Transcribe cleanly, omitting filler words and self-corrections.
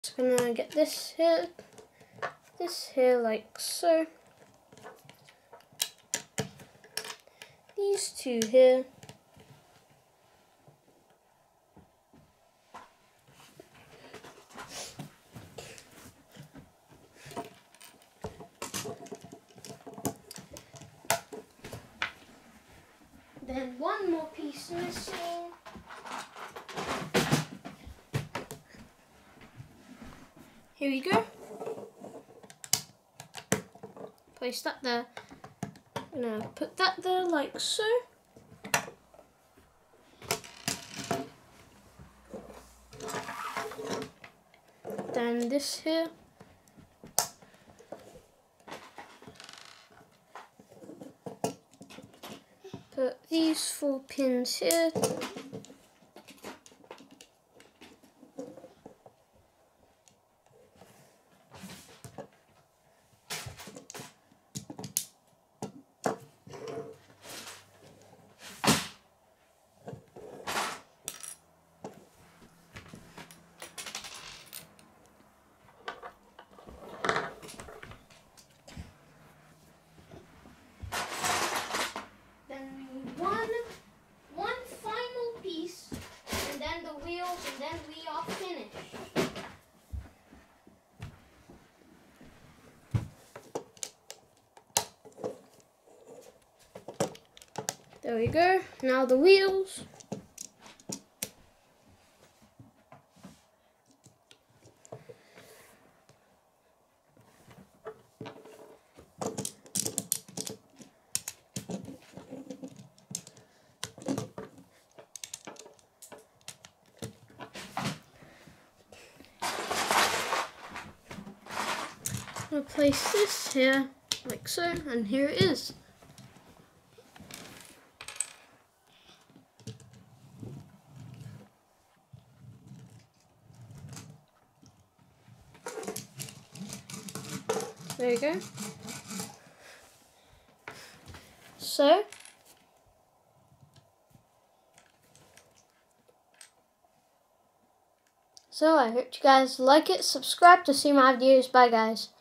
Just gonna get this here like so. These two here. Then one more piece missing. Here we go. Place that there. I'm gonna put that there like so. Then this here. Put these 4 pins here. One final piece, and then the wheels, and then we are finished. There we go. Now the wheels. I'm going to place this here, like so, and here it is. There you go. So I hope you guys like it. Subscribe to see my videos. Bye guys.